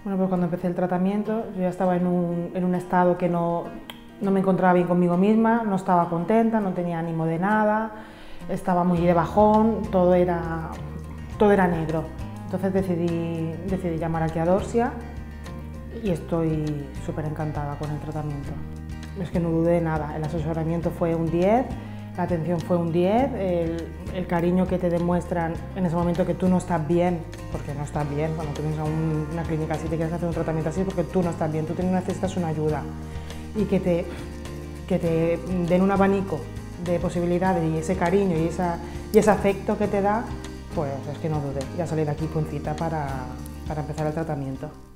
Bueno, pues cuando empecé el tratamiento yo ya estaba en un estado que no me encontraba bien conmigo misma, no estaba contenta, no tenía ánimo de nada, estaba muy de bajón, todo era negro. Entonces decidí llamar aquí a Dorsia y estoy súper encantada con el tratamiento. Es que no dudé nada, el asesoramiento fue un 10, la atención fue un 10, el cariño que te demuestran en ese momento que tú no estás bien, porque no estás bien, cuando tú vienes a una clínica así te quieres hacer un tratamiento así porque tú no estás bien, tú necesitas una ayuda y que te den un abanico de posibilidades y ese cariño y ese afecto que te da, pues es que no dudé, ya salí de aquí con cita para empezar el tratamiento.